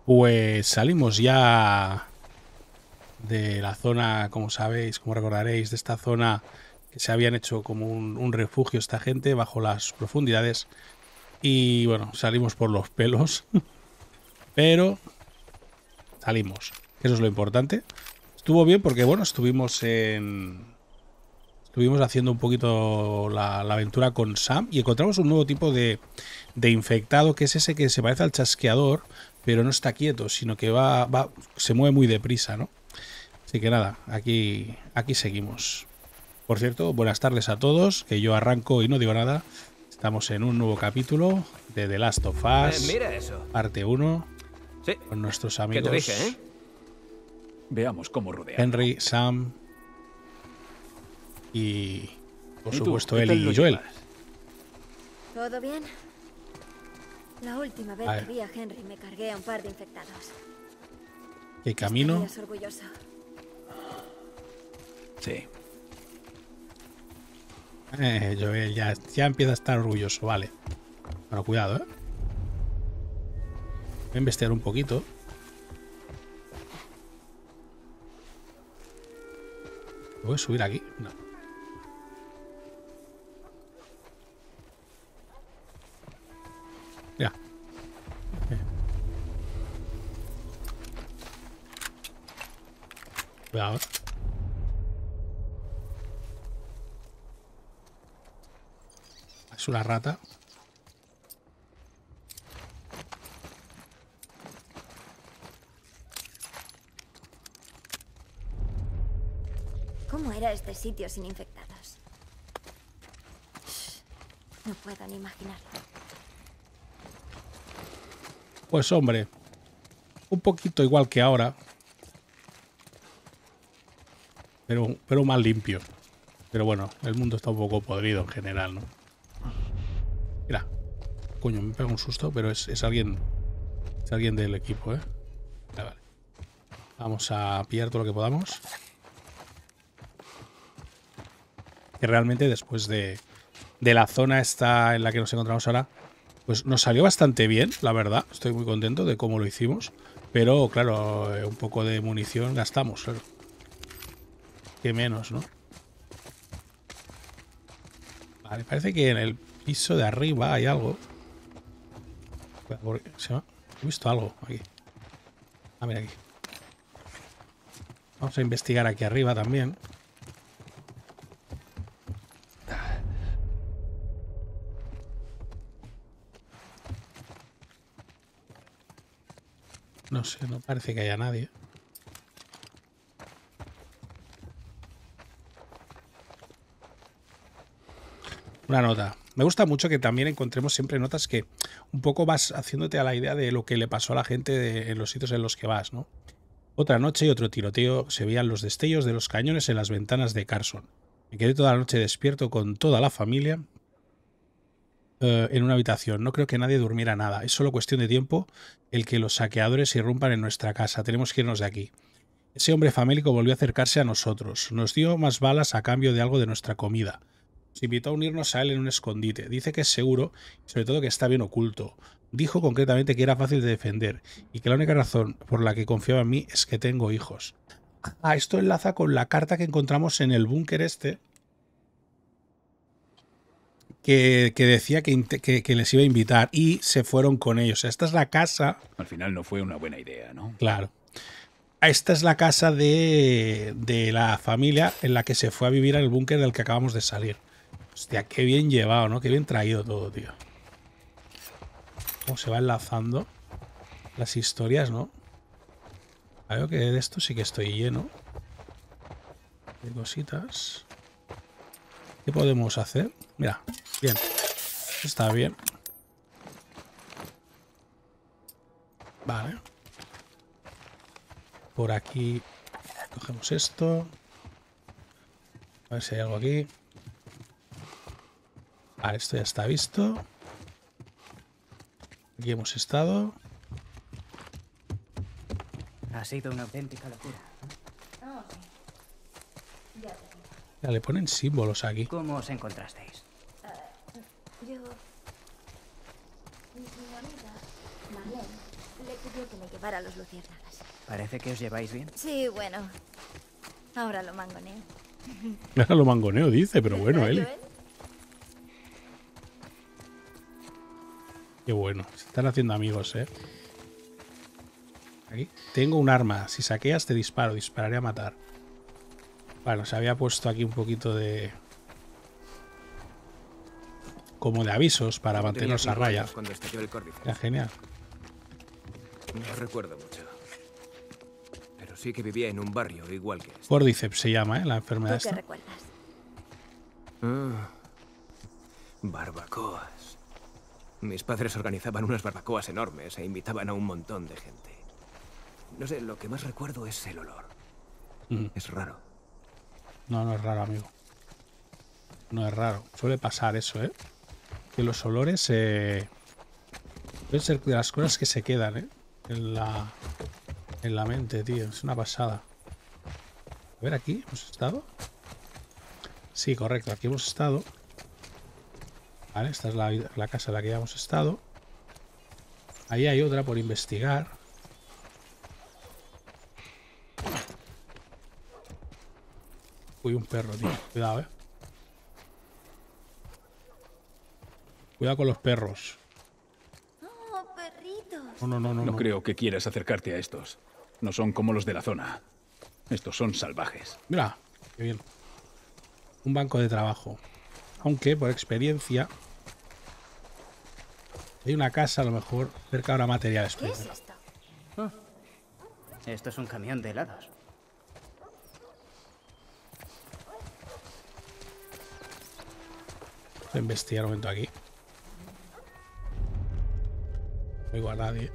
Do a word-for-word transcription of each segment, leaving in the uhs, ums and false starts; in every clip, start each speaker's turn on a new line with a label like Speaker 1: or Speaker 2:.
Speaker 1: Pues salimos ya de la zona, como sabéis, como recordaréis, de esta zona que se habían hecho como un, un refugio esta gente bajo las profundidades. Y bueno, salimos por los pelos, pero salimos. Eso es lo importante. Estuvo bien porque, bueno, estuvimos en... Estuvimos haciendo un poquito la, la aventura con Sam y encontramos un nuevo tipo de, de infectado, que es ese que se parece al chasqueador, pero no está quieto, sino que va, va se mueve muy deprisa, ¿no? Así que nada, aquí, aquí seguimos. Por cierto, buenas tardes a todos, que yo arranco y no digo nada. Estamos en un nuevo capítulo de The Last of
Speaker 2: Eh,
Speaker 1: Us,
Speaker 2: mira eso.
Speaker 1: parte uno,
Speaker 2: Sí.
Speaker 1: con nuestros
Speaker 2: ¿Qué
Speaker 1: amigos
Speaker 2: te dije, eh?
Speaker 3: Veamos cómo rodearlo.
Speaker 1: Henry, Sam y, por
Speaker 3: ¿Y tú?
Speaker 1: supuesto,
Speaker 3: ¿Qué tal
Speaker 1: Ellie
Speaker 3: lo
Speaker 1: y Joel.
Speaker 3: llevas?
Speaker 4: ¿Todo bien? La última vez
Speaker 1: A
Speaker 4: que
Speaker 1: ver.
Speaker 4: vi a Henry me cargué a un par de infectados.
Speaker 1: ¿Qué camino?
Speaker 4: Estarías orgulloso.
Speaker 3: Sí.
Speaker 1: Eh, Joel, ya, ya empieza a estar orgulloso, vale. Bueno, cuidado, ¿eh? Voy a investigar un poquito. ¿Voy a subir aquí? No. Mira. Eh. Cuidado, ¿eh? Es una rata.
Speaker 4: ¿Cómo era este sitio sin infectados? No puedo ni imaginarlo.
Speaker 1: Pues hombre, un poquito igual que ahora, pero, pero más limpio. Pero bueno, el mundo está un poco podrido en general, ¿no? Mira, coño, me pega un susto, pero es, es alguien, es alguien del equipo, ¿eh? Vale, vale. Vamos a pillar todo lo que podamos. Que realmente después de, de la zona esta en la que nos encontramos ahora, pues nos salió bastante bien, la verdad. Estoy muy contento de cómo lo hicimos. Pero, claro, eh, un poco de munición gastamos, claro. Que menos, ¿no? Vale, parece que en el piso de arriba hay algo. ¿Se me ha- He visto algo aquí. Ah, mira aquí. Vamos a investigar aquí arriba también. No sé, no parece que haya nadie. Una nota. Me gusta mucho que también encontremos siempre notas que un poco vas haciéndote a la idea de lo que le pasó a la gente de- en los sitios en los que vas, ¿no? Otra noche y otro tiroteo. Se veían los destellos de los cañones en las ventanas de Carson. Me quedé toda la noche despierto con toda la familia eh, en una habitación. No creo que nadie durmiera nada. Es solo cuestión de tiempo el que los saqueadores irrumpan en nuestra casa. Tenemos que irnos de aquí. Ese hombre famélico volvió a acercarse a nosotros. Nos dio más balas a cambio de algo de nuestra comida. Nos invitó a unirnos a él en un escondite. Dice que es seguro y sobre todo que está bien oculto. Dijo concretamente que era fácil de defender y que la única razón por la que confiaba en mí es que tengo hijos. Ah, esto enlaza con la carta que encontramos en el búnker este que, que decía que, que, que les iba a invitar y se fueron con ellos. Esta es la casa...
Speaker 3: Al final no fue una buena idea, ¿no?
Speaker 1: Claro. Esta es la casa de, de la familia en la que se fue a vivir al búnker del que acabamos de salir. Hostia, qué bien llevado, ¿no? Qué bien traído todo, tío. Cómo se va enlazando las historias, ¿no? Veo que de esto sí que estoy lleno de cositas. ¿Qué podemos hacer? Mira, bien. Está bien. Vale. Por aquí cogemos esto. A ver si hay algo aquí. Vale, esto ya está visto. Aquí hemos estado.
Speaker 2: Ha sido una auténtica locura.
Speaker 1: Ya le ponen símbolos aquí.
Speaker 2: ¿Cómo os encontrasteis?
Speaker 4: Yo... Mi amiga, Marlene, le pidió que me llevara a los luciérnagas.
Speaker 2: Parece que os lleváis bien.
Speaker 4: Sí, bueno. Ahora lo mangoneo.
Speaker 1: Ahora lo mangoneo, dice, pero bueno,
Speaker 4: ¿Verdad,
Speaker 1: Eli.
Speaker 4: Joel?
Speaker 1: Qué bueno. Se están haciendo amigos, ¿eh? Aquí. Tengo un arma. Si saqueas, te disparo. Dispararé a matar. Bueno, se había puesto aquí un poquito de... como de avisos para
Speaker 5: Tenía
Speaker 1: mantenernos a
Speaker 5: cinco
Speaker 1: raya.
Speaker 5: años cuando estalló el Córdice.
Speaker 1: Era genial.
Speaker 5: No recuerdo mucho. Pero sí que vivía en un barrio igual que este.
Speaker 1: Cordyceps se llama, ¿eh? La
Speaker 4: ¿Tú
Speaker 1: enfermedad
Speaker 4: qué
Speaker 1: esta.
Speaker 4: recuerdas?
Speaker 5: Ah, barbacoas. Mis padres organizaban unas barbacoas enormes e invitaban a un montón de gente. No sé, lo que más recuerdo es el olor.
Speaker 1: Ujú.
Speaker 5: Es raro.
Speaker 1: No, no es raro, amigo. No es raro. Suele pasar eso, ¿eh? Que los olores eh, pueden ser de las cosas que se quedan, ¿eh? En la, en la mente, tío. Es una pasada. A ver, aquí hemos estado. Sí, correcto. Aquí hemos estado. Vale, esta es la, la casa en la que ya hemos estado. Ahí hay otra por investigar. Uy, un perro, tío. Cuidado, eh. Cuidado con los perros.
Speaker 4: ¡Oh, perritos!
Speaker 1: No, no, no, no.
Speaker 3: No
Speaker 1: no.
Speaker 3: creo que quieras acercarte a estos. No son como los de la zona. Estos son salvajes.
Speaker 1: Mira, qué bien. Un banco de trabajo. Aunque, por experiencia, hay una casa, a lo mejor, cerca habrá materiales.
Speaker 4: ¿Qué es
Speaker 1: primero.
Speaker 4: esto?
Speaker 2: Esto es un camión de helados.
Speaker 1: Voy a investigar un momento aquí. No oigo a nadie.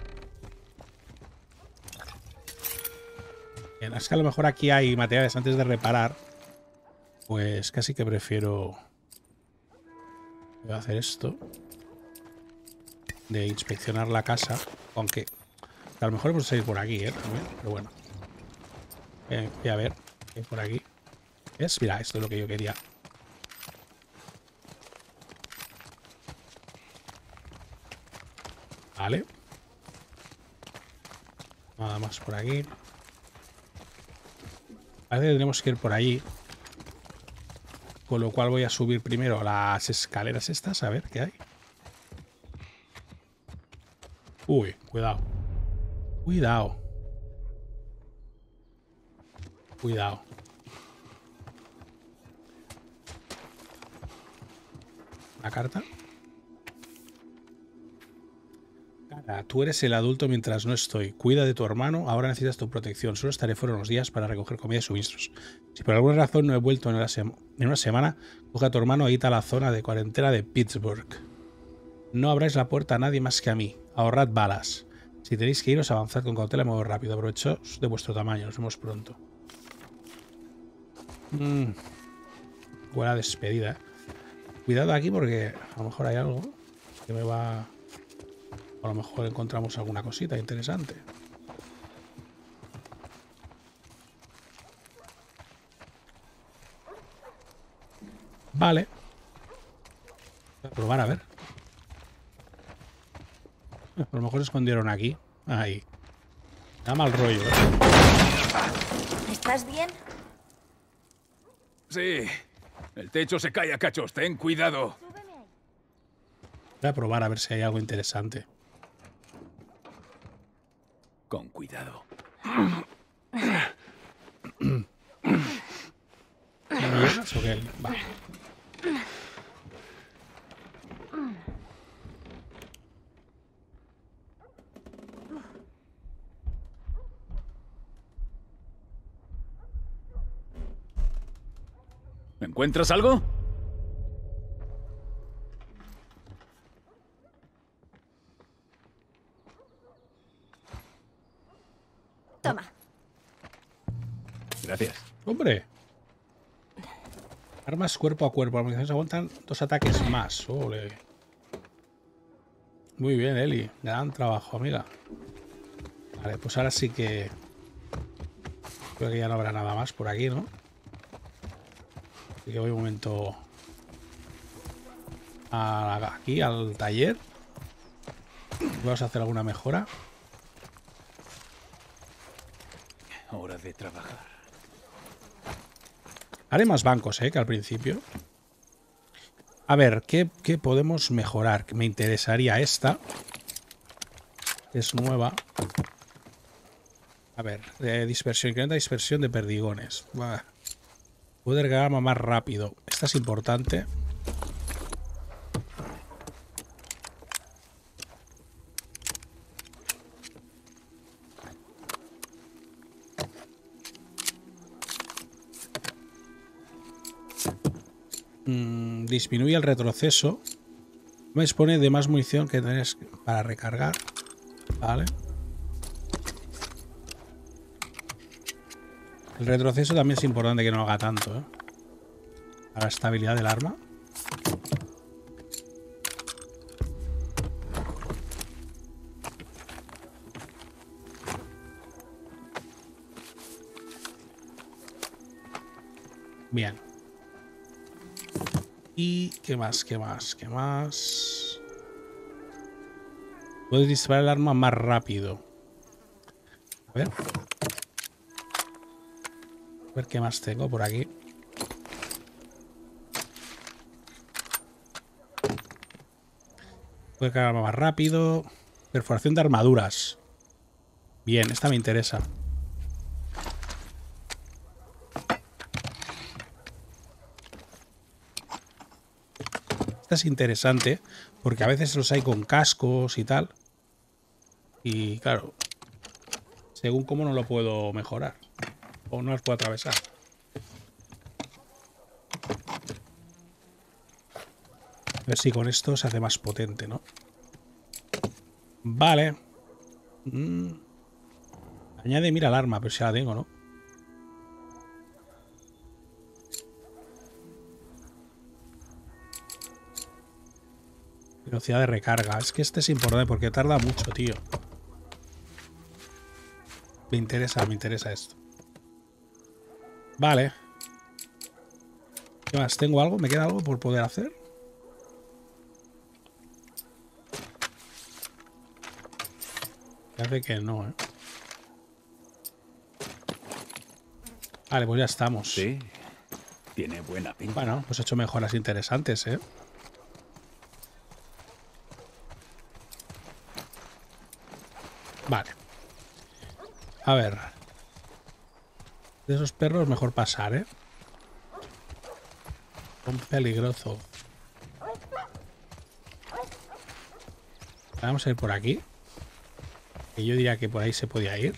Speaker 1: Bien, es que a lo mejor aquí hay materiales antes de reparar. Pues casi que prefiero... Voy a hacer esto. De inspeccionar la casa. Aunque a lo mejor hemos de salir por aquí, ¿eh? También, pero bueno. Eh, voy a ver. ¿Qué hay por aquí? ¿Ves? Mira, esto es lo que yo quería. Vale. Nada más por aquí. Parece que tenemos que ir por allí. Con lo cual voy a subir primero las escaleras estas, a ver qué hay. Uy, cuidado. Cuidado. Cuidado. ¿Una carta? Cara, tú eres el adulto mientras no estoy. Cuida de tu hermano, ahora necesitas tu protección. Solo estaré fuera unos días para recoger comida y suministros. Si por alguna razón no he vuelto en, la sema- en una semana, coge a tu hermano e ita a la zona de cuarentena de Pittsburgh. No abráis la puerta a nadie más que a mí. Ahorrad balas. Si tenéis que iros, avanzad con cautela y modo rápido. Aprovechaos de vuestro tamaño. Nos vemos pronto. Mm. Buena despedida. Cuidado aquí porque a lo mejor hay algo que me va... A lo mejor encontramos alguna cosita interesante. Vale. Voy a probar a ver. A lo mejor se escondieron aquí. Ahí. Da mal rollo, ¿eh?
Speaker 4: ¿Estás bien?
Speaker 3: Sí. El techo se cae a cachos. Ten cuidado.
Speaker 1: Voy a probar a ver si hay algo interesante.
Speaker 3: Con cuidado.
Speaker 1: ¿Me llevas o qué? Va.
Speaker 3: ¿Encuentras algo?
Speaker 4: Toma.
Speaker 3: Gracias.
Speaker 1: ¡Hombre! Armas cuerpo a cuerpo. Las municiones aguantan dos ataques más. ¡Ole! Muy bien, Eli. Gran trabajo, amiga. Vale, pues ahora sí que... Creo que ya no habrá nada más por aquí, ¿no? Así que voy un momento... A, aquí, al taller. Vamos a hacer alguna mejora.
Speaker 3: Hora de trabajar.
Speaker 1: Haré más bancos, ¿eh? Que al principio. A ver, ¿qué, qué podemos mejorar? Me interesaría esta. Es nueva. A ver, eh, dispersión. Incrementa dispersión de perdigones. Buah. Puede recargar más rápido. Esta es importante. Mm, disminuye el retroceso. Me dispone de más munición que tenés para recargar. Vale. El retroceso también es importante que no haga tanto, ¿eh? Para la estabilidad del arma. Bien. ¿Y qué más? ¿Qué más? ¿Qué más? Puedes disparar el arma más rápido. A ver. A ver qué más tengo por aquí. Puede cargar más rápido. Perforación de armaduras. Bien, esta me interesa. Esta es interesante porque a veces los hay con cascos y tal. Y claro, según cómo no lo puedo mejorar. O no los puedo atravesar. A ver si con esto se hace más potente, ¿no? Vale. Mm. Añade mira al arma, pero si la tengo, ¿no? Velocidad de recarga. Es que este es importante porque tarda mucho, tío. Me interesa, me interesa esto. Vale. ¿Qué más? ¿Tengo algo? ¿Me queda algo por poder hacer? Parece que no, ¿eh? Vale, pues ya estamos.
Speaker 3: Sí, tiene buena pinta.
Speaker 1: Bueno, pues he hecho mejoras interesantes, ¿eh? Vale. A ver. De esos perros mejor pasar, ¿eh? Son peligroso. Vamos a ir por aquí. Que yo diría que por ahí se podía ir.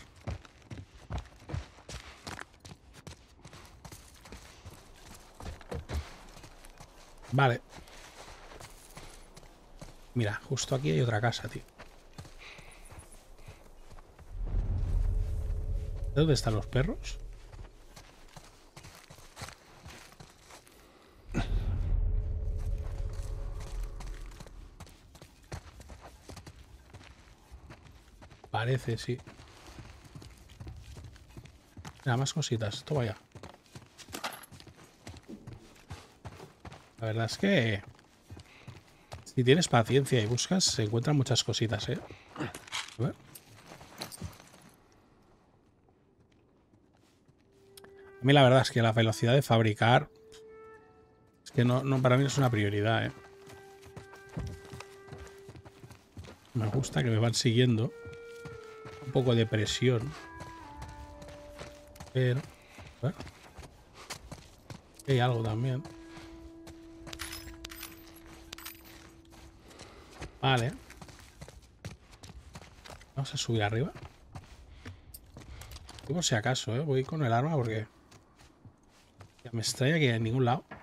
Speaker 1: Vale. Mira, justo aquí hay otra casa, tío. ¿Dónde están los perros? Parece, sí. Nada más cositas. Toma ya. La verdad es que si tienes paciencia y buscas, se encuentran muchas cositas, ¿eh? A ver. A mí la verdad es que la velocidad de fabricar es que no, no para mí no es una prioridad, ¿eh? Me gusta que me van siguiendo. Un poco de presión. Pero... Bueno, hay algo también. Vale. Vamos a subir arriba. Por si acaso, ¿eh? Voy con el arma porque... Ya me extraña que en ningún lado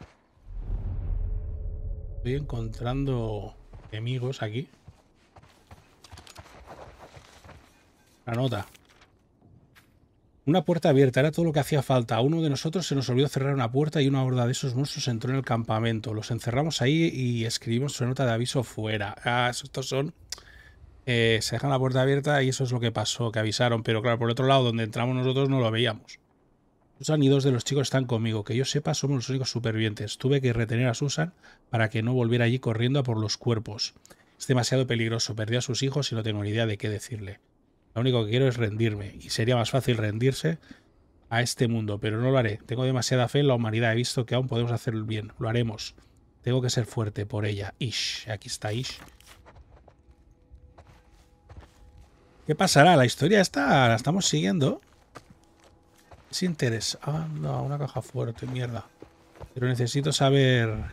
Speaker 1: estoy encontrando enemigos aquí. La nota. Una puerta abierta, era todo lo que hacía falta. A uno de nosotros se nos olvidó cerrar una puerta y una horda de esos monstruos entró en el campamento. Los encerramos ahí y escribimos su nota de aviso fuera. Ah, estos son... Eh, se dejan la puerta abierta y eso es lo que pasó, que avisaron. Pero claro, por otro lado, donde entramos nosotros no lo veíamos. Susan y dos de los chicos están conmigo. Que yo sepa, somos los únicos supervivientes. Tuve que retener a Susan para que no volviera allí corriendo a por los cuerpos. Es demasiado peligroso. Perdió a sus hijos y no tengo ni idea de qué decirle. Lo único que quiero es rendirme. Y sería más fácil rendirse a este mundo, pero no lo haré. Tengo demasiada fe en la humanidad. He visto que aún podemos hacer el bien. Lo haremos. Tengo que ser fuerte por ella. Ish. Aquí está Ish. ¿Qué pasará? La historia está, la estamos siguiendo. Es interés. Ah, no, una caja fuerte, mierda. Pero necesito saber...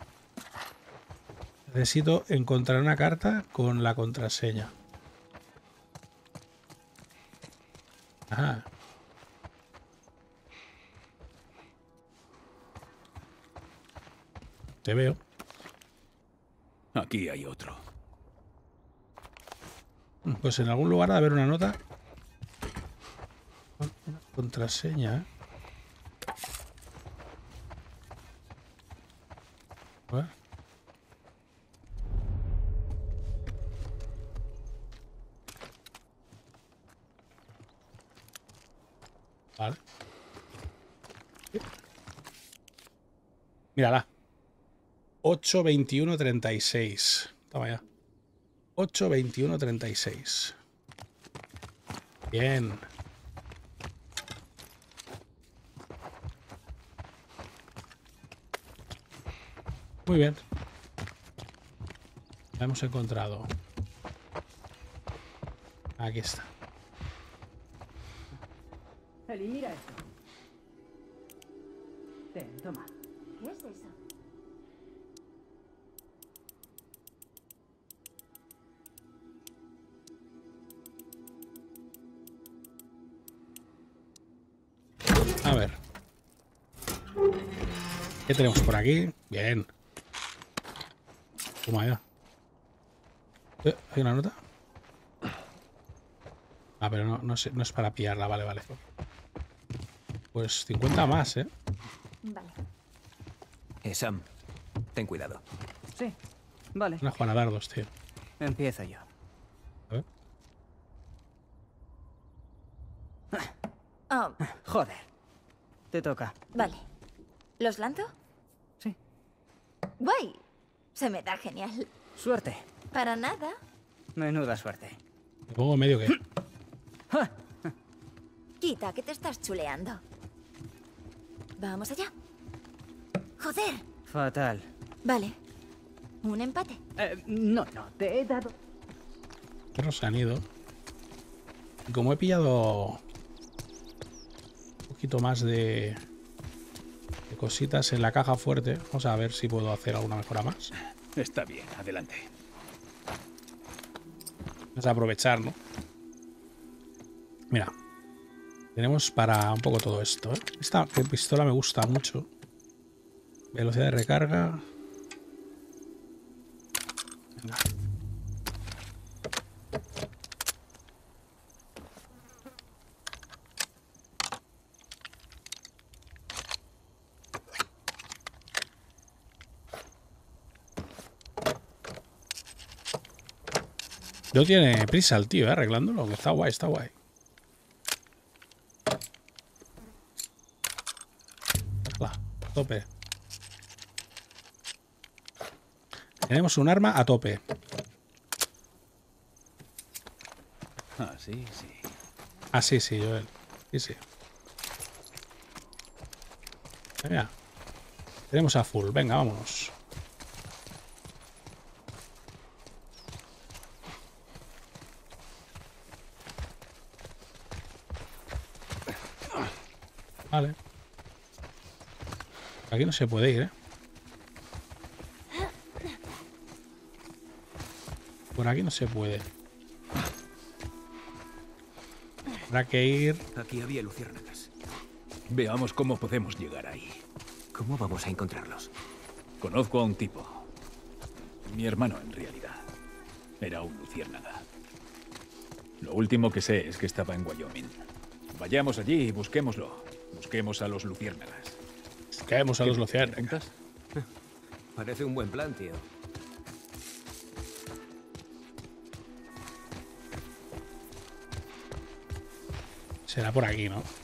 Speaker 1: Necesito encontrar una carta con la contraseña. Ajá. Te veo.
Speaker 3: Aquí hay otro.
Speaker 1: Pues en algún lugar ha de haber una nota. Una contraseña, ¿eh? A ver. Vale. Mírala. ocho veintiuno treinta y seis. Toma ya. ocho veintiuno treinta y seis. Bien. Muy bien. La hemos encontrado. Aquí está.
Speaker 6: Eli, mira esto. Ten, toma.
Speaker 4: ¿Qué es eso?
Speaker 1: A ver. ¿Qué tenemos por aquí? Bien. Toma ya. Eh, ¿Hay una nota? Ah, pero no, no, sé, no es para pillarla. Vale, vale. Pues cincuenta más, ¿eh?
Speaker 4: Vale.
Speaker 5: Eh, Sam, ten cuidado.
Speaker 2: Sí, vale.
Speaker 1: Una Juana Dardos, tío.
Speaker 2: Empiezo yo.
Speaker 1: A ver.
Speaker 4: Oh,
Speaker 2: Joder. Te toca.
Speaker 4: vale. ¿Los lanzo?
Speaker 2: Sí.
Speaker 4: Guay. Se me da genial.
Speaker 2: Suerte.
Speaker 4: Para nada.
Speaker 2: Menuda suerte.
Speaker 1: Me pongo medio que...
Speaker 4: Quita, que te estás chuleando. Vamos allá. Joder.
Speaker 2: Fatal.
Speaker 4: Vale. Un empate.
Speaker 2: Eh, no, no, te he dado...
Speaker 1: Los perros se han ido. Y como he pillado un poquito más de, de cositas en la caja fuerte, vamos a ver si puedo hacer alguna mejora más.
Speaker 3: Está bien, adelante.
Speaker 1: Vamos a aprovechar, ¿no? Mira. Tenemos para un poco todo esto, ¿eh? Esta pistola me gusta mucho. Velocidad de recarga. Venga. No tiene prisa el tío, ¿eh? Arreglándolo, que está guay, está guay. Va, a tope. Tenemos un arma a tope.
Speaker 3: Ah, sí, sí.
Speaker 1: Ah, sí, sí, Joel. Sí, sí. Mira. Tenemos a full. Venga, vámonos. Vale. Aquí no se puede ir, ¿eh? Por aquí no se puede. Habrá que ir...
Speaker 5: Aquí había luciérnagas.
Speaker 3: Veamos cómo podemos llegar ahí.
Speaker 5: ¿Cómo vamos a encontrarlos?
Speaker 3: Conozco a un tipo. Mi hermano, en realidad. Era un luciérnaga. Lo último que sé es que estaba en Wyoming. Vayamos allí y busquémoslo. Busquemos a los luciérnagas.
Speaker 1: Caemos a los luciérnagas.
Speaker 3: ¿Apuntas?
Speaker 5: Parece un buen plan, tío.
Speaker 1: Será por aquí, ¿no?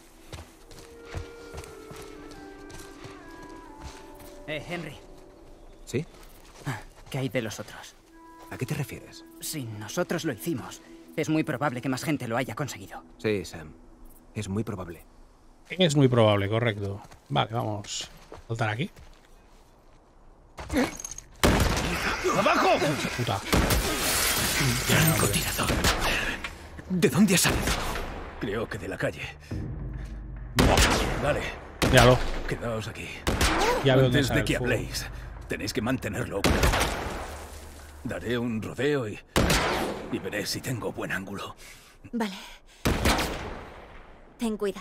Speaker 2: Eh, Henry,
Speaker 5: ¿Sí?
Speaker 2: ¿qué hay de los otros?
Speaker 5: ¿A qué te refieres?
Speaker 2: Si nosotros lo hicimos, Es muy probable que más gente lo haya conseguido.
Speaker 5: Sí, Sam. Es muy probable.
Speaker 1: Es muy probable, correcto. Vale, vamos a saltar aquí.
Speaker 5: ¡Abajo!
Speaker 1: Puta.
Speaker 5: Francotirador. ¿De dónde has salido?
Speaker 3: Creo que de la calle. Vale,
Speaker 1: Míralo.
Speaker 3: quedaos aquí.
Speaker 1: Ya veo dónde
Speaker 3: Antes
Speaker 1: sale
Speaker 3: de que
Speaker 1: el fuego.
Speaker 3: habléis, tenéis que mantenerlo oculto. Daré un rodeo y... y veré si tengo buen ángulo.
Speaker 4: Vale. Ten cuidado.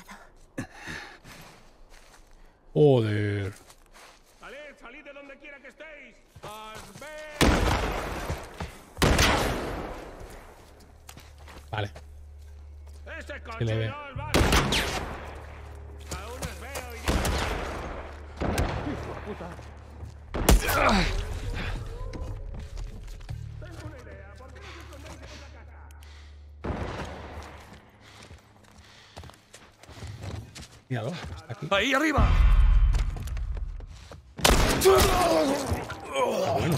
Speaker 1: Joder.
Speaker 7: ¡Salid, salid de donde quiera que estéis! ¡Os veo!
Speaker 1: Vale.
Speaker 7: ¡Ese
Speaker 1: Se le ve.
Speaker 7: coche no os va! Aún os veo y... ¡Hijo de puta! Tengo una idea. ¿Por qué no os escondéis en esa casa?
Speaker 1: Míralo. Está aquí.
Speaker 5: ¡Ahí arriba!
Speaker 1: Está bueno.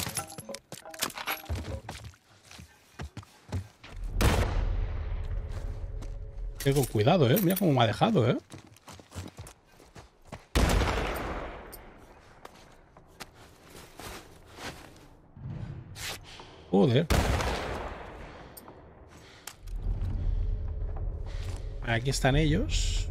Speaker 1: Que con cuidado, eh. Mira cómo me ha dejado, eh. Joder. Aquí están ellos.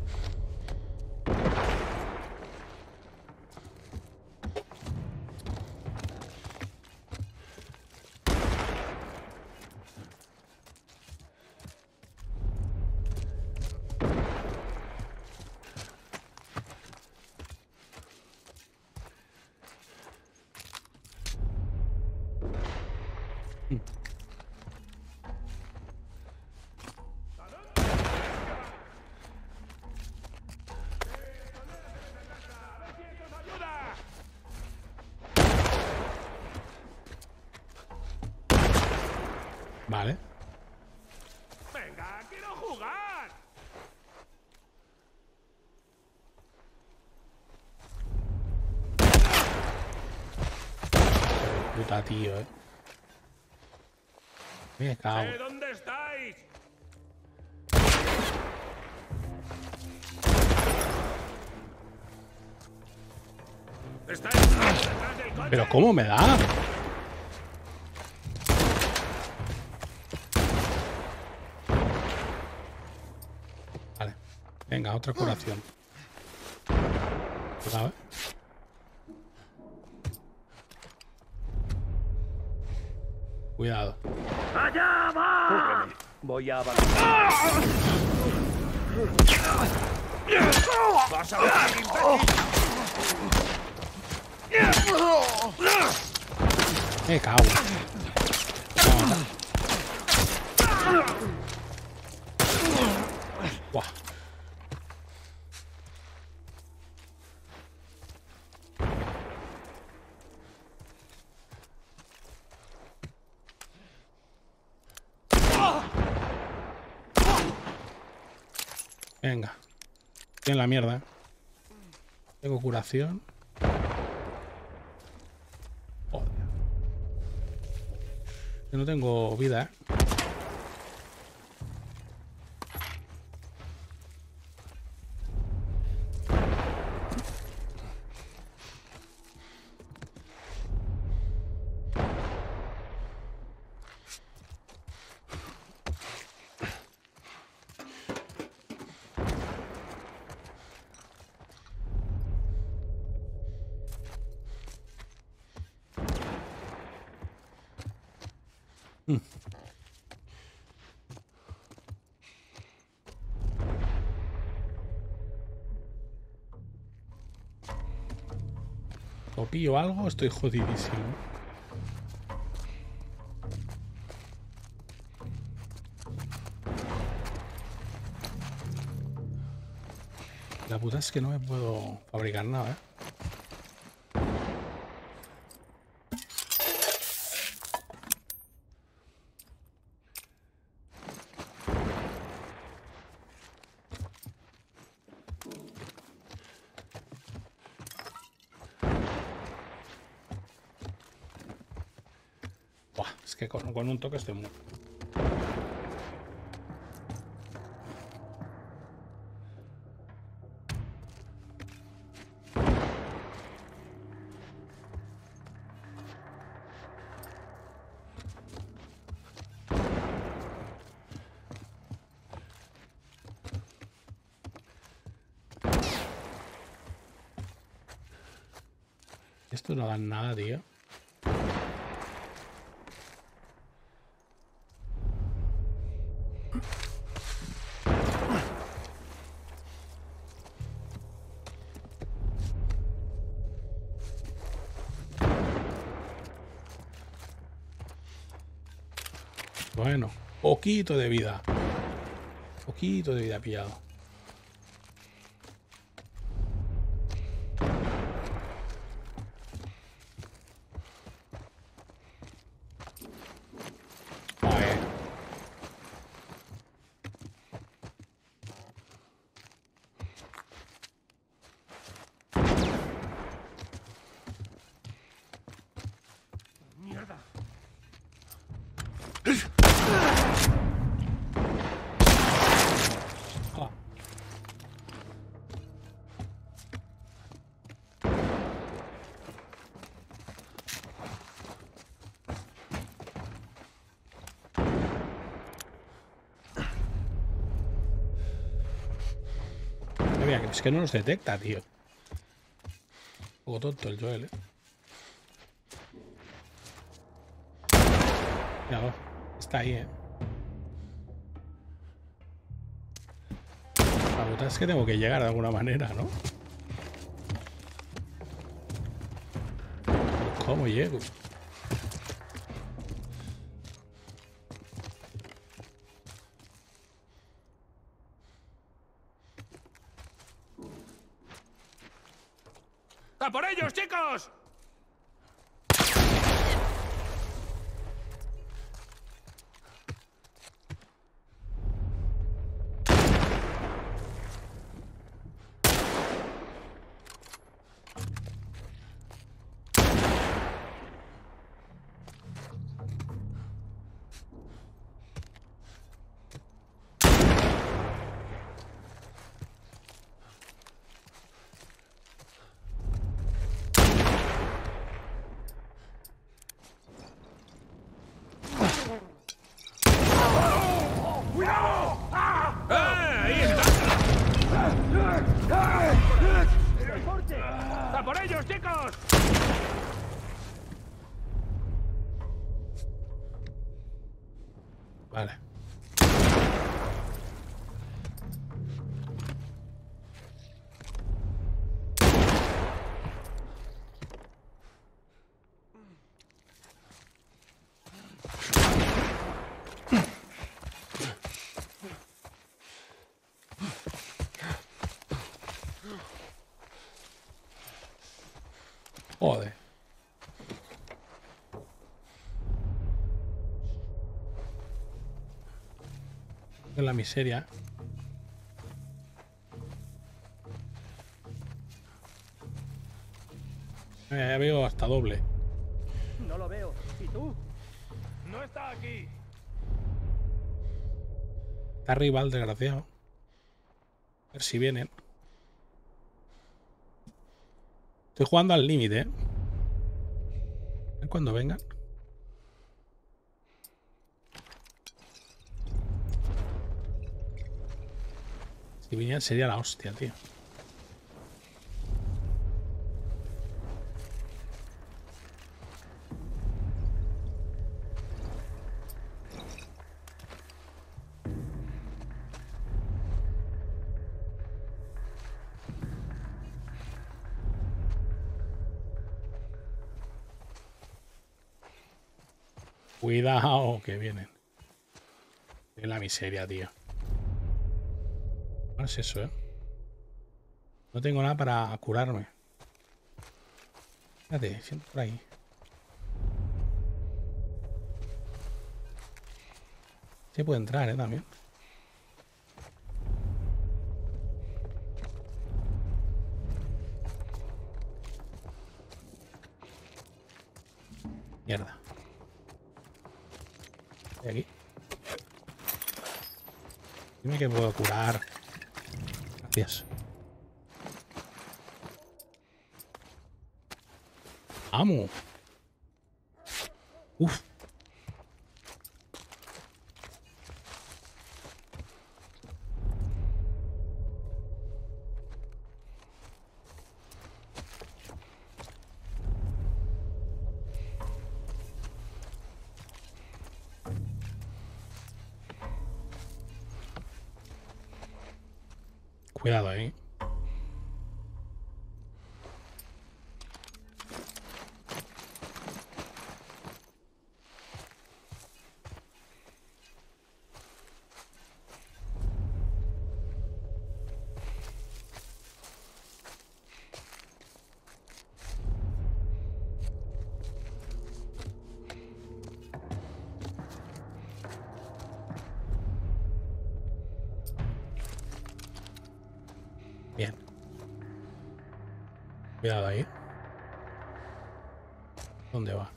Speaker 1: Vale.
Speaker 7: ¡Venga, quiero jugar!
Speaker 1: Puta tío, eh. Me cago.
Speaker 7: ¿Eh, ¿Dónde estáis? ¿Estáis detrás del coche?
Speaker 1: Pero ¿cómo me da? Vale. Venga, otra curación. Cuidado, eh. Cuidado.
Speaker 7: ¡Allá va! Voy a avanzar. ¡Vas a ver,
Speaker 1: Me cago. No, no. Buah. Venga. Estoy en la mierda. Tengo curación. Joder. Yo no tengo vida, ¿eh? O pillo algo, estoy jodidísimo. La puta es que no me puedo fabricar nada, ¿eh? Buah, es que con, con un toque estoy muerto. Estos no dan nada, tío. Bueno, poquito de vida. Poquito de vida pillado. Joder.
Speaker 7: ¡Mierda!
Speaker 1: Ah. Mira, es que no los detecta, tío. Un poco tonto el Joel, eh. Míralo, está ahí, eh. La puta es que tengo que llegar de alguna manera, ¿no? ¿Cómo llego?
Speaker 7: ¡A por ellos, chicos! ¡A por ellos, chicos!
Speaker 1: Vale. Joder. En la miseria. Mira, ya veo hasta doble.
Speaker 7: No lo veo. ¿Y tú? No está aquí.
Speaker 1: Está arriba el desgraciado. A ver si vienen. Estoy jugando al límite, ¿eh? A ver cuando vengan. Si vinieran sería la hostia, tío. Cuidado, que vienen. Es la miseria, tío. No es eso, ¿eh? No tengo nada para curarme. Fíjate, siento por ahí. Sí puede entrar, ¿eh? También. Mierda. Y aquí. Dime que puedo curar. Gracias. Amo. Uf. Cuidado ahí. Bien. Cuidado ahí. ¿Dónde va?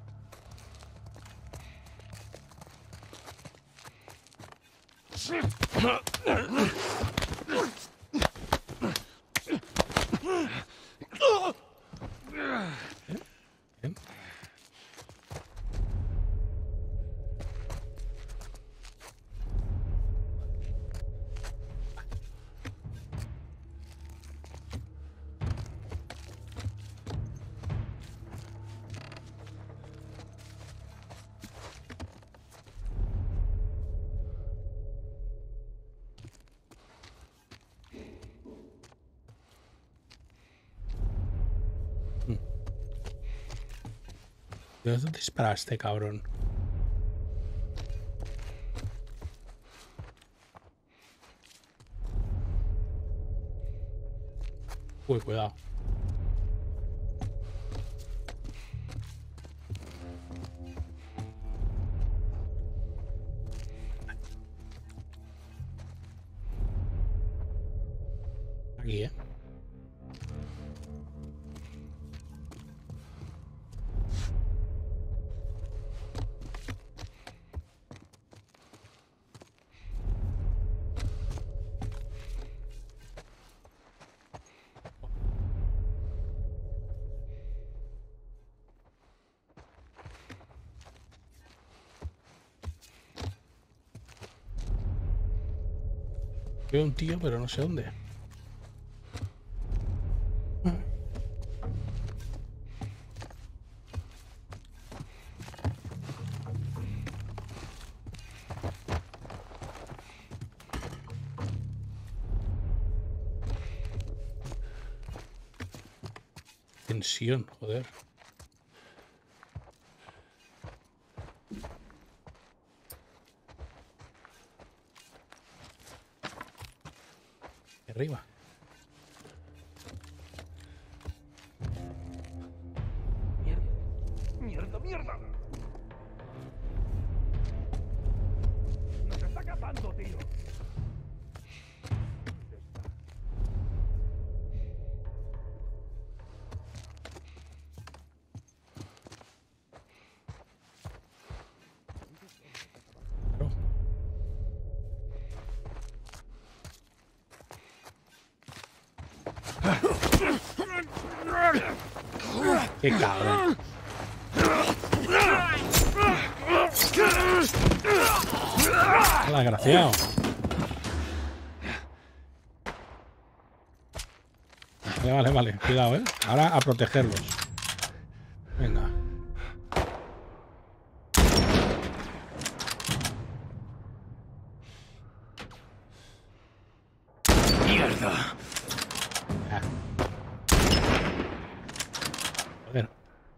Speaker 1: Bien. ¿De dónde disparaste, cabrón? Uy, cuidado. Aquí, ¿eh? Veo un tío, pero no sé dónde. Tensión, joder. Arriba.
Speaker 7: ¡Mierda, mierda! ¡Nos está cazando, tío!
Speaker 1: Claro. Qué cabrón. Hola, desgraciado. Vale, vale, vale. Cuidado, eh. Ahora a protegerlos. Venga.
Speaker 5: ¡Mierda!
Speaker 1: Ah. Joder.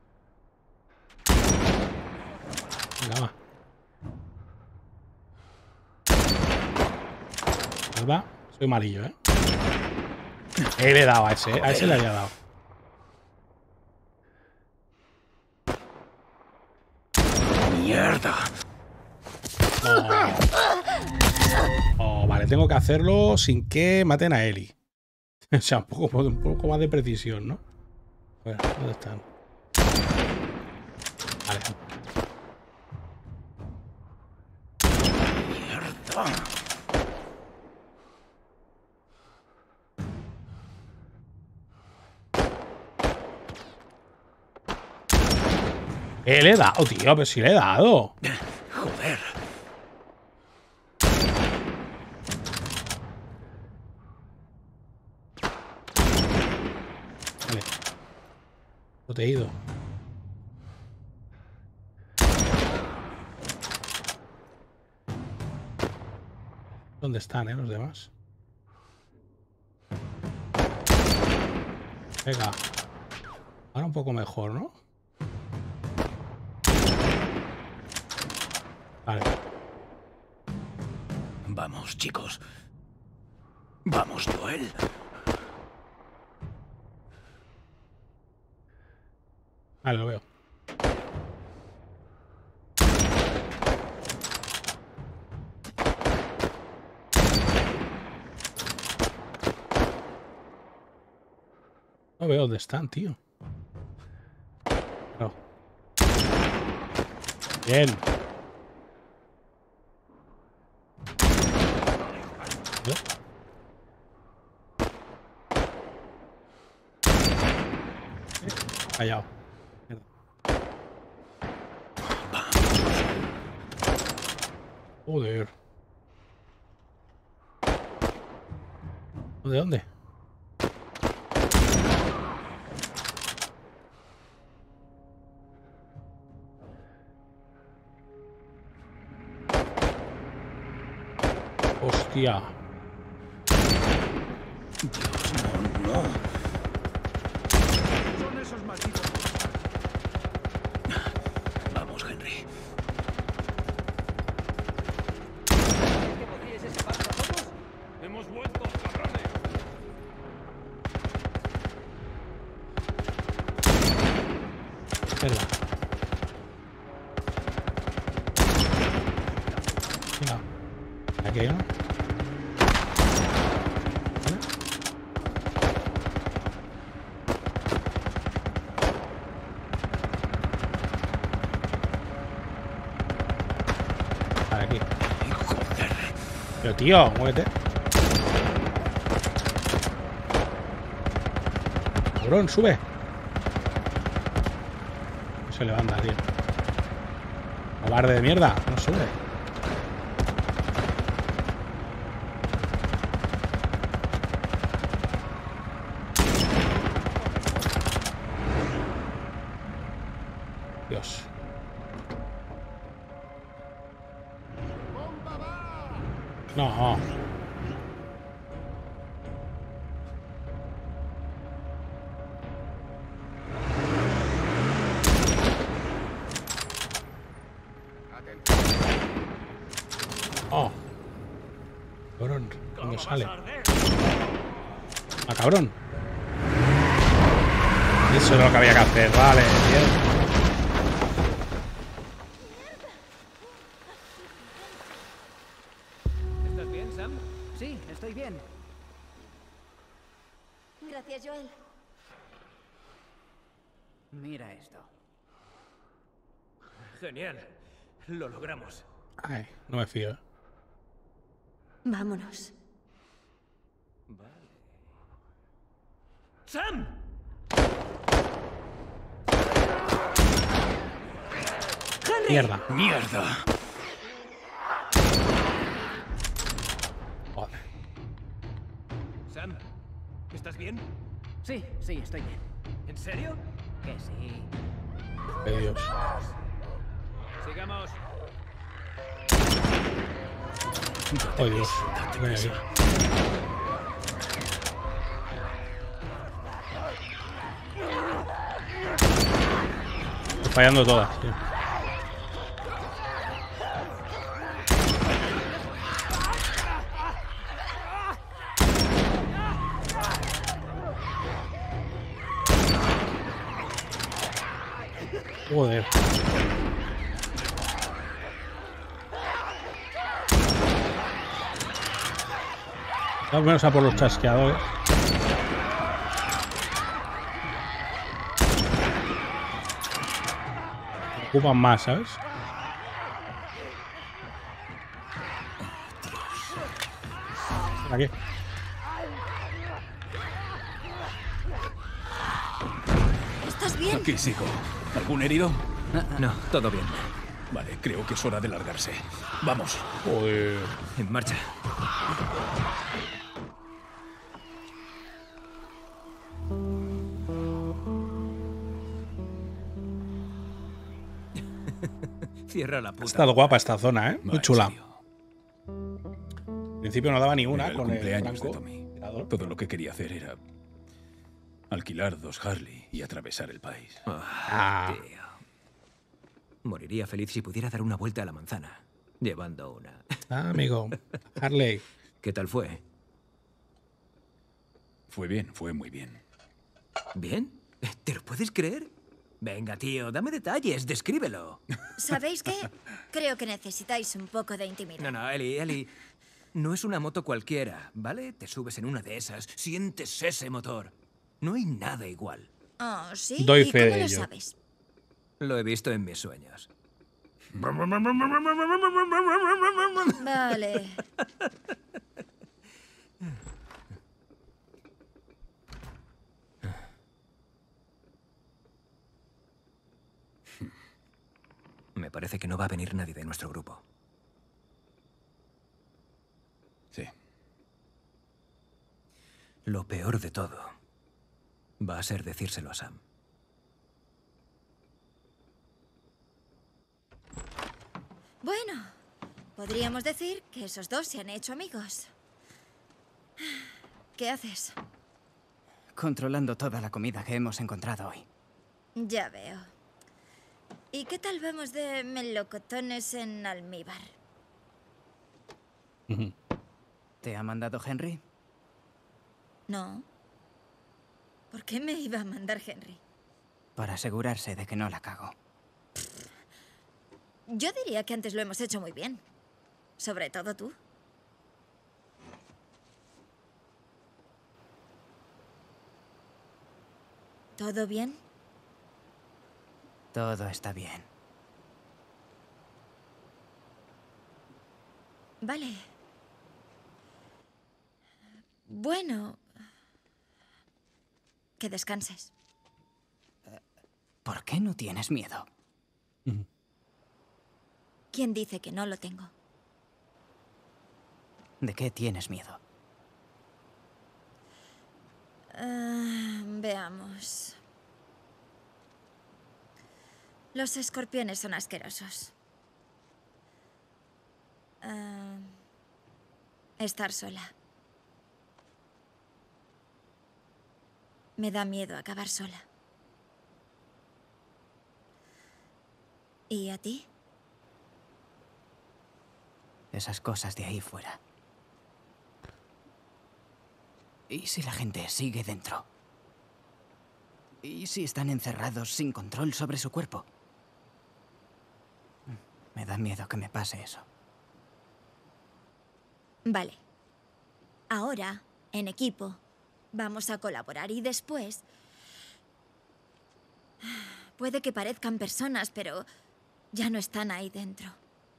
Speaker 1: Venga, va. Va. Soy malillo, ¿eh? Eh, le he dado a ese, ¿eh? A ese le había dado.
Speaker 5: ¡Mierda!
Speaker 1: Oh. Oh, vale, tengo que hacerlo sin que maten a Eli. O sea, un poco, un poco más de precisión, ¿no? A ver, ¿dónde están? Vale.
Speaker 5: ¡Mierda!
Speaker 1: Eh, le he dado, tío, pero sí le he dado.
Speaker 5: Joder.
Speaker 1: Vale. No te he ido. ¿Dónde están, eh, los demás? Venga. Ahora un poco mejor, ¿no? Vale.
Speaker 3: Vamos, chicos. Vamos, Joel.
Speaker 1: Vale, lo veo. No veo dónde están, tío. No. Bien. ¿Vale? Callado. Mierda. Joder. ¿De dónde? Hostia.
Speaker 3: No, no.
Speaker 7: Son esos malditos.
Speaker 3: Vamos, Henry.
Speaker 7: ¿Que podríais escapar nosotros? Hemos vuelto, cabrones.
Speaker 1: Espera. Venga. Aquí hay uno. ¿Vale? Vale, aquí.
Speaker 3: Joder.
Speaker 1: Pero tío, muévete. Cabrón, sube. No se levanta, tío. Cobarde de mierda, no sube. Dios. No. Oh. Cabrón, ¿dónde sale? Ah, cabrón. Eso es lo que había que hacer, vale, bien.
Speaker 6: ¿Estás bien, Sam? Sí, estoy bien.
Speaker 4: Gracias, Joel.
Speaker 6: Mira esto.
Speaker 5: Genial. Lo logramos.
Speaker 1: Ay, no me fío. ¿eh?
Speaker 4: Vámonos.
Speaker 5: ¡Sam!
Speaker 1: Mierda.
Speaker 3: ¡Mierda!
Speaker 1: Joder.
Speaker 5: Sam, ¿estás bien?
Speaker 6: Sí, sí, estoy bien.
Speaker 5: ¿En serio?
Speaker 6: Que sí.
Speaker 1: De Dios.
Speaker 5: Sigamos.
Speaker 1: Oh, Dios. Ven aquí. Estoy fallando todas, tío. Joder. Al menos a por los chasqueadores. Ocupan más, ¿sabes? Aquí.
Speaker 4: ¿Estás bien?
Speaker 3: Aquí sigo. ¿Algún herido?
Speaker 5: No, todo bien.
Speaker 3: Vale, creo que es hora de largarse. Vamos.
Speaker 1: Joder.
Speaker 5: En marcha. Cierra la
Speaker 1: Ha
Speaker 5: puta.
Speaker 1: estado guapa esta zona, ¿eh?
Speaker 3: Va,
Speaker 1: Muy
Speaker 3: en
Speaker 1: chula.
Speaker 3: serio.
Speaker 1: Al principio no daba ni una
Speaker 3: Era el
Speaker 1: con el
Speaker 3: cumpleaños de
Speaker 1: franco.
Speaker 3: Tommy.
Speaker 1: tirador.
Speaker 3: Todo lo que quería hacer era Alquilar dos Harley y atravesar el país.
Speaker 1: Ah,
Speaker 5: Tío. Moriría feliz si pudiera dar una vuelta a la manzana, llevando una.
Speaker 1: ah, amigo. Harley.
Speaker 5: ¿Qué tal fue?
Speaker 3: Fue bien, fue muy bien.
Speaker 5: ¿Bien? ¿Te lo puedes creer? Venga, tío, dame detalles, descríbelo.
Speaker 4: ¿Sabéis qué? Creo que necesitáis un poco de intimidad.
Speaker 5: No, no, Eli, Eli. No es una moto cualquiera, ¿vale? Te subes en una de esas, sientes ese motor. No hay nada igual.
Speaker 4: Oh, ¿sí?
Speaker 1: Doy
Speaker 4: ¿Y
Speaker 1: fe
Speaker 4: cómo
Speaker 1: de
Speaker 4: lo
Speaker 1: ello.
Speaker 4: sabes?
Speaker 5: Lo he visto en mis sueños.
Speaker 4: Vale.
Speaker 5: Me parece que no va a venir nadie de nuestro grupo.
Speaker 3: Sí.
Speaker 5: Lo peor de todo va a ser decírselo a Sam.
Speaker 4: Bueno, podríamos decir que esos dos se han hecho amigos. ¿Qué haces?
Speaker 2: Controlando toda la comida que hemos encontrado hoy.
Speaker 4: Ya veo. ¿Y qué tal vamos de melocotones en almíbar?
Speaker 1: Ujú.
Speaker 2: ¿Te ha mandado Henry?
Speaker 4: No. ¿Por qué me iba a mandar Henry?
Speaker 2: Para asegurarse de que no la cago.
Speaker 4: Yo diría que antes lo hemos hecho muy bien. Sobre todo tú. ¿Todo bien?
Speaker 2: Todo está bien.
Speaker 4: Vale. Bueno. Que descanses.
Speaker 2: ¿Por qué no tienes miedo?
Speaker 4: ¿Quién dice que no lo tengo?
Speaker 2: ¿De qué tienes miedo?
Speaker 4: Ah, veamos. Los escorpiones son asquerosos. Ah, estar sola. Me da miedo acabar sola. ¿Y a ti?
Speaker 2: Esas cosas de ahí fuera. ¿Y si la gente sigue dentro? ¿Y si están encerrados sin control sobre su cuerpo? Me da miedo que me pase eso.
Speaker 4: Vale. Ahora, en equipo, vamos a colaborar y después... Puede que parezcan personas, pero ya no están ahí dentro.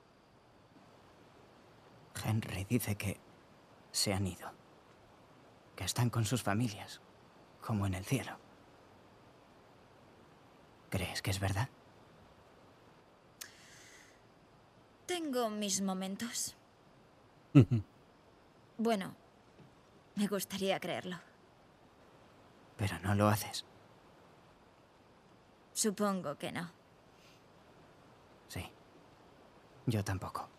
Speaker 2: Henry dice que se han ido. Que están con sus familias, como en el cielo. ¿Crees que es verdad?
Speaker 4: Tengo mis momentos. Bueno, me gustaría creerlo.
Speaker 2: Pero no lo haces.
Speaker 4: Supongo que no.
Speaker 2: Sí. Yo tampoco.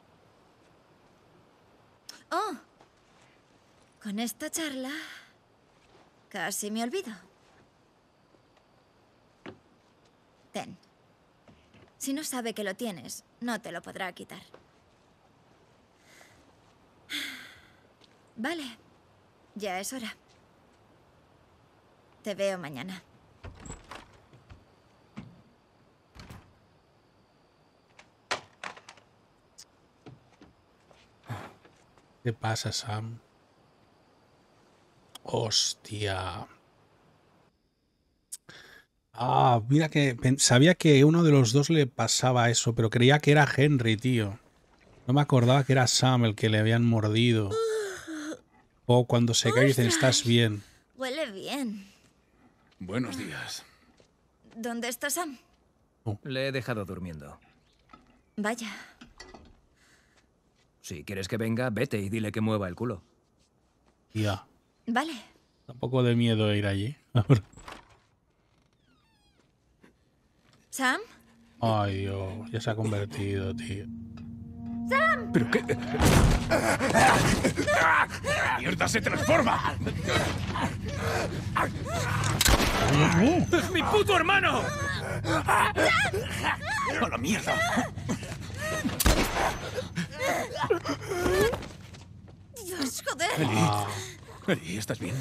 Speaker 4: Oh, con esta charla casi me olvido. Ten. Si no sabe que lo tienes, no te lo podrá quitar. Vale, ya es hora. Te veo mañana.
Speaker 1: ¿Qué pasa, Sam? Hostia. Ah, mira que pen- sabía que uno de los dos le pasaba eso, pero creía que era Henry, tío. No me acordaba que era Sam el que le habían mordido. O cuando se cae dicen, ¿estás bien?
Speaker 4: Huele bien.
Speaker 3: Buenos días.
Speaker 4: ¿Dónde está Sam?
Speaker 5: Le he dejado durmiendo.
Speaker 4: Vaya.
Speaker 5: Si quieres que venga, vete y dile que mueva el culo.
Speaker 1: Ya.
Speaker 4: Vale.
Speaker 1: Tampoco de miedo ir allí.
Speaker 4: ¿Sam?
Speaker 1: Ay, Dios, ya se ha convertido, tío.
Speaker 3: ¿Pero qué? ¡Mierda, se transforma! ¡Es mi puto hermano! ¡A la mierda!
Speaker 4: Dios, joder.
Speaker 3: Eli, Eli, ¿estás bien?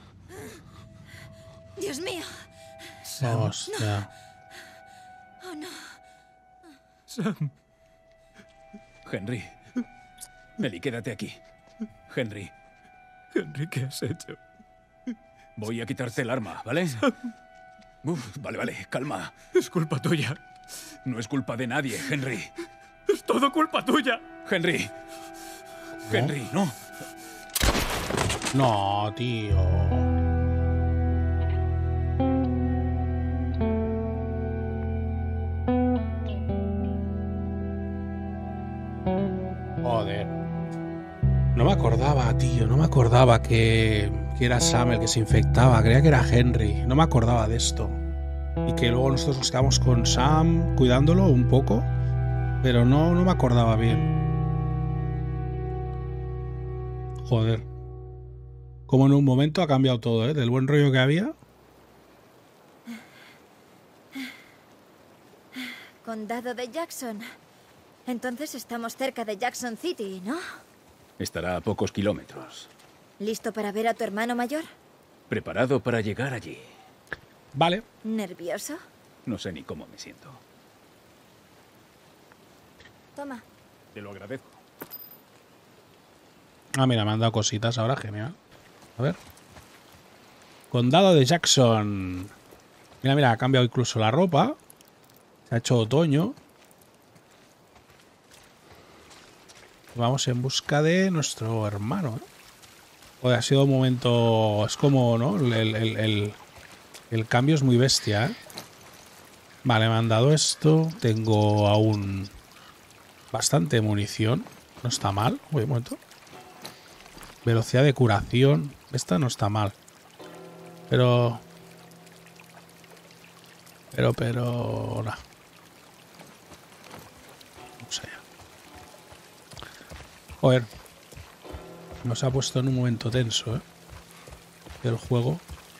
Speaker 4: Dios mío.
Speaker 1: Hostia.
Speaker 4: Oh, no.
Speaker 3: Sam. Henry. Eli, quédate aquí. Henry.
Speaker 5: Henry, ¿qué has hecho?
Speaker 3: Voy a quitarte el arma, ¿vale? Uf, vale, vale, calma.
Speaker 5: Es culpa tuya.
Speaker 3: No es culpa de nadie, Henry.
Speaker 5: Es todo culpa tuya.
Speaker 3: Henry. Henry, no.
Speaker 1: No, tío. Joder. No me acordaba, tío. No me acordaba que, que era Sam el que se infectaba. Creía que era Henry. No me acordaba de esto. Y que luego nosotros nos quedamos con Sam cuidándolo un poco. Pero no, no me acordaba bien. Joder. Como en un momento ha cambiado todo, ¿eh? Del buen rollo que había.
Speaker 4: Condado de Jackson. Entonces estamos cerca de Jackson City, ¿no?
Speaker 3: Estará a pocos kilómetros.
Speaker 4: ¿Listo para ver a tu hermano mayor?
Speaker 3: Preparado para llegar allí.
Speaker 1: Vale.
Speaker 4: ¿Nervioso?
Speaker 3: No sé ni cómo me siento.
Speaker 4: Toma.
Speaker 3: Te lo agradezco.
Speaker 1: Ah, mira, me han dado cositas ahora, genial. A ver. Condado de Jackson. Mira, mira, ha cambiado incluso la ropa. Se ha hecho otoño. Vamos en busca de nuestro hermano, ¿eh? Joder, ha sido un momento... Es como, ¿no? El, el, el, el cambio es muy bestia, ¿eh? Vale, me han dado esto. Tengo aún bastante munición. No está mal. Uy, un momento. Velocidad de curación. Esta no está mal. Pero... Pero, pero... Nah. Vamos allá. Joder. Nos ha puesto en un momento tenso, ¿eh? El juego.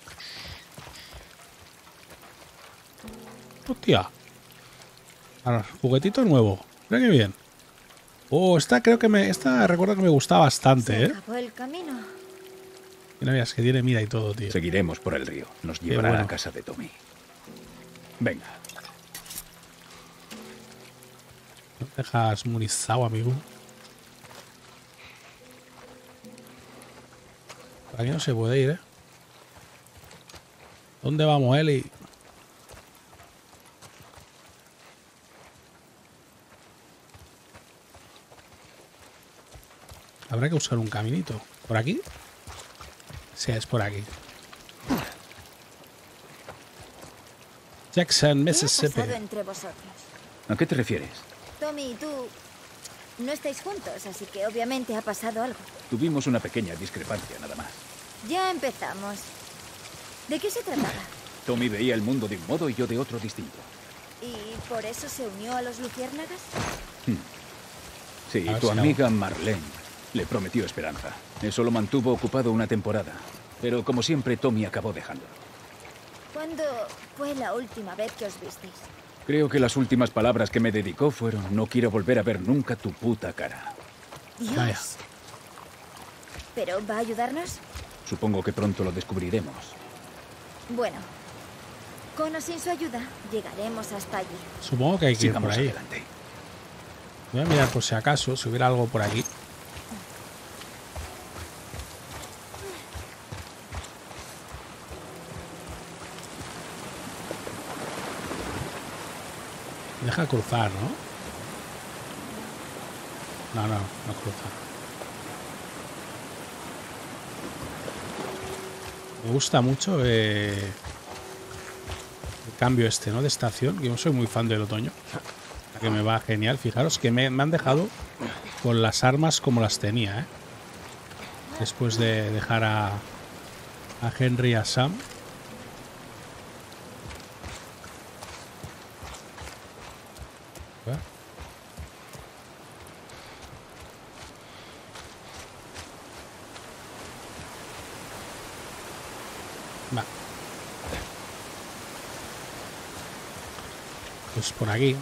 Speaker 1: Hostia. Ahora, juguetito nuevo. Mira qué bien. Oh, esta creo que me... Esta recuerdo que me gustaba bastante,
Speaker 4: Se
Speaker 1: ¿eh?
Speaker 4: acabó el camino.
Speaker 1: Mira, mira, es que tiene mira y todo, tío.
Speaker 3: Seguiremos por el río. Nos llevará
Speaker 1: bueno.
Speaker 3: a casa de Tommy. Venga.
Speaker 1: No dejas munizado, amigo. Por aquí no se puede ir, ¿eh? ¿Dónde vamos, Eli? Habrá que buscar un caminito. ¿Por aquí? Sí, es por aquí. Jackson,
Speaker 4: ¿Qué ha
Speaker 1: Mississippi.
Speaker 4: pasado entre vosotros?
Speaker 3: ¿A qué te refieres?
Speaker 4: Tommy y tú no estáis juntos, así que obviamente ha pasado algo.
Speaker 3: Tuvimos una pequeña discrepancia, nada más.
Speaker 4: Ya empezamos. ¿De qué se trataba?
Speaker 3: Tommy veía el mundo de un modo y yo de otro distinto.
Speaker 4: ¿Y por eso se unió a los luciérnagas?
Speaker 3: Sí,
Speaker 1: A ver
Speaker 3: tu
Speaker 1: si
Speaker 3: amiga Marlene le prometió esperanza. Eso lo mantuvo ocupado una temporada. Pero como siempre, Tommy acabó dejándolo.
Speaker 4: ¿Cuándo fue la última vez que os visteis?
Speaker 3: Creo que las últimas palabras que me dedicó fueron: no quiero volver a ver nunca tu puta cara.
Speaker 4: Dios.
Speaker 1: Vaya.
Speaker 4: ¿Pero va a ayudarnos?
Speaker 3: Supongo que pronto lo descubriremos.
Speaker 4: Bueno, con o sin su ayuda, llegaremos hasta allí.
Speaker 1: Supongo que hay que ir por
Speaker 3: Sigamos
Speaker 1: ahí.
Speaker 3: adelante.
Speaker 1: Voy a mirar por si acaso, si hubiera algo por aquí. Deja cruzar, ¿no? No, no, no cruza. Me gusta mucho eh, el cambio este, ¿no? De estación. Yo no soy muy fan del otoño. Que me va genial. Fijaros que me, me han dejado con las armas como las tenía, ¿eh? Después de dejar a, a Henry y a Sam. Pues por aquí.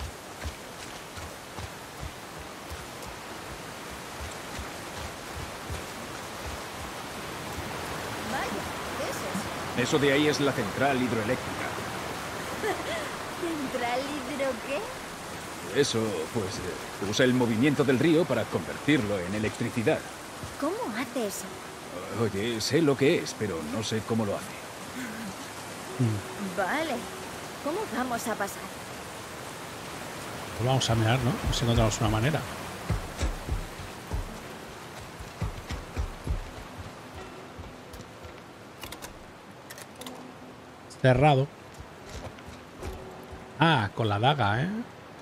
Speaker 4: Vaya, ¿qué es eso?
Speaker 3: Eso de ahí es la central hidroeléctrica.
Speaker 4: ¿Central hidro qué?
Speaker 3: Eso, pues, eh, usa el movimiento del río para convertirlo en electricidad.
Speaker 4: ¿Cómo hace eso?
Speaker 3: Oye, sé lo que es, pero no sé cómo lo hace.
Speaker 4: Vale. ¿Cómo vamos a pasar?
Speaker 1: Pues vamos a mirar, ¿no? Si encontramos una manera. Cerrado. Ah, con la daga, ¿eh?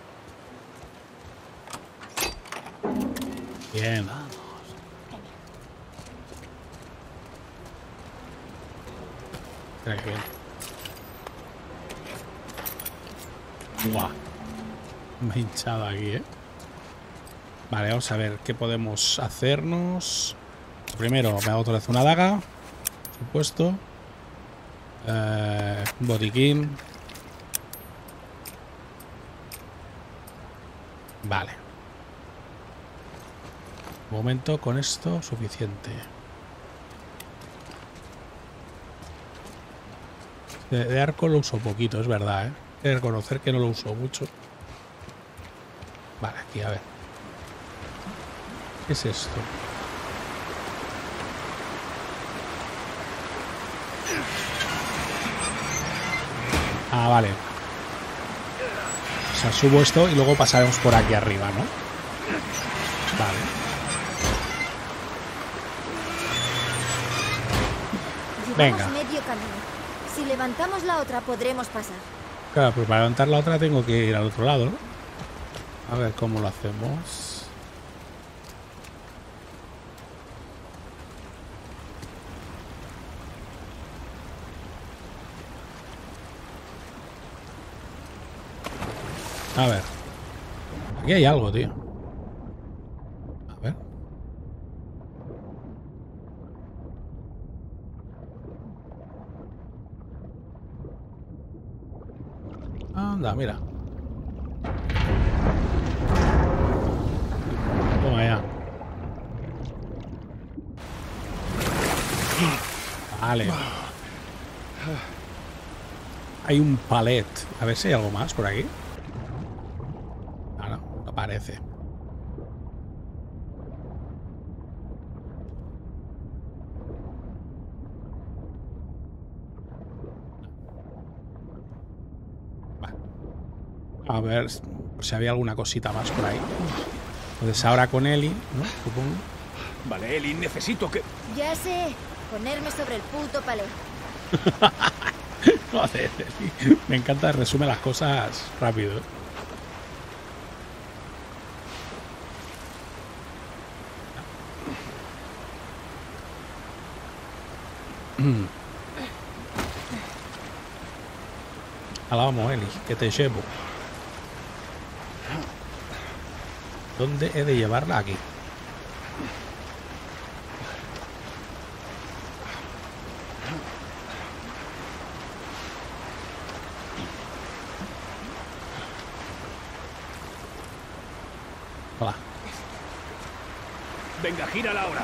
Speaker 1: Bien. Espera que bien. Buah. Me he hinchado aquí, ¿eh? Vale, vamos a ver qué podemos hacernos. Primero me hago otra vez una daga, por supuesto. Eh, un botiquín. Vale. Un momento, con esto suficiente. De, de arco lo uso poquito, es verdad, ¿eh? Hay que reconocer que no lo uso mucho. Vale, aquí, a ver. ¿Qué es esto? Ah, vale. O sea, subo esto y luego pasaremos por aquí arriba, ¿no? Vale.
Speaker 4: Llevamos
Speaker 1: Venga.
Speaker 4: medio camino. Si levantamos la otra, podremos pasar.
Speaker 1: Claro, pues para levantar la otra tengo que ir al otro lado, ¿no? A ver cómo lo hacemos. A ver. Aquí hay algo, tío. A ver. Anda, mira. Toma ya. Vale. Hay un palet. A ver si hay algo más por aquí. Ah, no, no parece. Vale. A ver por si había alguna cosita más por ahí. Entonces ahora con Eli, ¿no? Supongo.
Speaker 3: Vale, Eli, necesito que...
Speaker 4: Ya sé. Ponerme sobre el puto palé.
Speaker 1: Joder, Eli. Me encanta, resume las cosas rápido. Ahora vamos, Eli, que te llevo. ¿Dónde he de llevarla? Aquí. Hola.
Speaker 3: Venga, gírala ahora.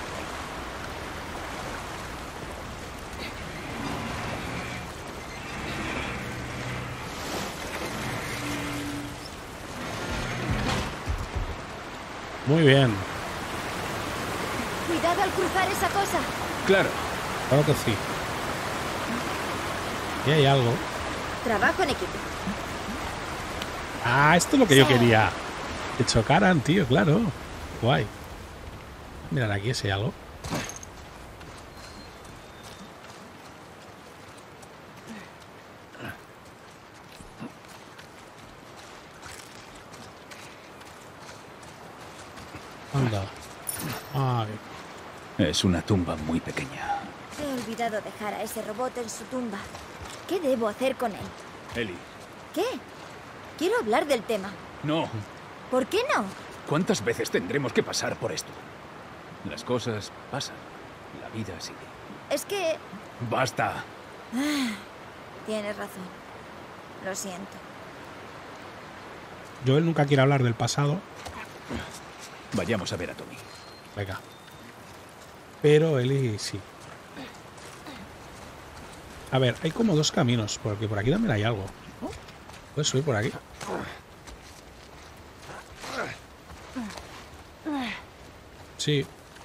Speaker 1: Muy bien.
Speaker 4: Cuidado al cruzar esa cosa.
Speaker 3: Claro.
Speaker 1: Claro que sí. Y hay algo.
Speaker 4: Trabajo en equipo.
Speaker 1: Ah, esto es lo que yo quería. Que chocaran, tío, claro. Guay. Mirad, aquí ese algo. Anda. Ay.
Speaker 3: Es una tumba muy pequeña.
Speaker 4: He olvidado dejar a ese robot en su tumba. ¿Qué debo hacer con él?
Speaker 3: Eli.
Speaker 4: ¿Qué? Quiero hablar del tema.
Speaker 3: No.
Speaker 4: ¿Por qué no?
Speaker 3: ¿Cuántas veces tendremos que pasar por esto? Las cosas pasan. La vida sigue.
Speaker 4: Es que...
Speaker 3: ¡Basta!
Speaker 4: Tienes razón. Lo siento.
Speaker 1: Joel nunca quiere hablar del pasado.
Speaker 3: Vayamos a ver a Tommy.
Speaker 1: Venga. Pero Eli sí. A ver, hay como dos caminos, porque por aquí también hay algo, ¿no? Puedes subir por aquí. Sí.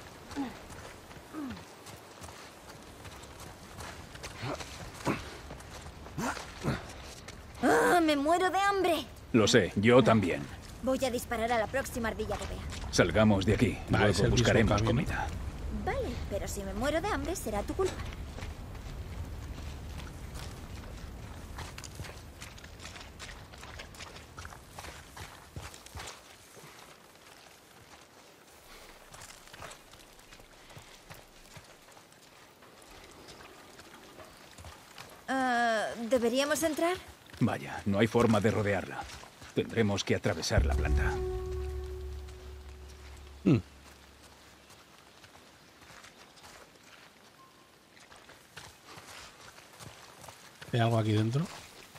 Speaker 4: ¡Ah, me muero de hambre!
Speaker 3: Lo sé, yo también.
Speaker 4: Voy a disparar a la próxima ardilla que vea.
Speaker 3: Salgamos de aquí.
Speaker 1: Vale, es el
Speaker 3: Luego
Speaker 1: mismo
Speaker 3: buscaremos
Speaker 1: camino.
Speaker 3: comida.
Speaker 4: Vale, pero si me muero de hambre será tu culpa. Ah, ¿deberíamos entrar?
Speaker 3: Vaya, no hay forma de rodearla. Tendremos que atravesar la planta.
Speaker 1: Hmm. ¿Hay algo aquí dentro?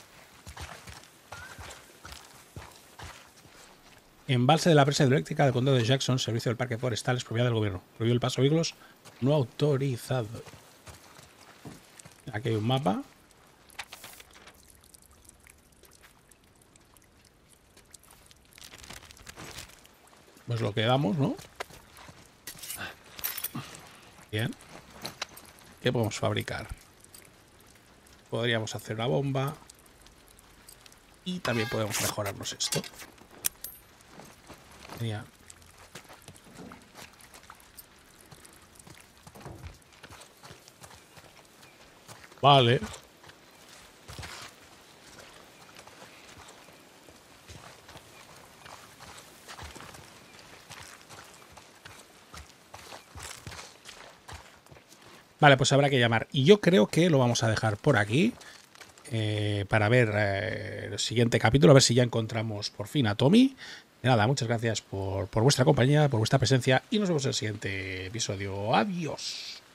Speaker 1: Embalse de la presa hidroeléctrica del condado de Jackson, servicio del parque forestal, es propiedad del gobierno. Prohibió el paso a vehículos no autorizado. Aquí hay un mapa. Pues lo que damos, ¿no? Bien. ¿Qué podemos fabricar? Podríamos hacer una bomba. Y también podemos mejorarnos esto. Genial. Vale. Vale, pues habrá que llamar. Y yo creo que lo vamos a dejar por aquí. Eh, para ver eh, el siguiente capítulo. A ver si ya encontramos por fin a Tommy. De nada, muchas gracias por, por vuestra compañía, por vuestra presencia. Y nos vemos en el siguiente episodio. Adiós.